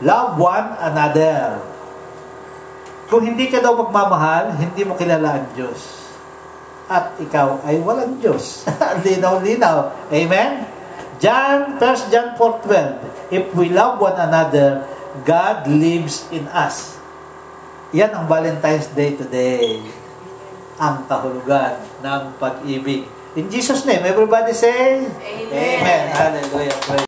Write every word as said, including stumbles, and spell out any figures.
Love one another. Kung hindi ka daw magmamahal, hindi mo kilala ang Diyos. At ikaw ay walang Diyos. Linaw-linaw. Amen? John, First John four twelve. If we love one another, God lives in us. Yan ang Valentine's Day today. Ang kahulugan ng pag-ibig. In Jesus' name, everybody say, Amen. Amen. Hallelujah.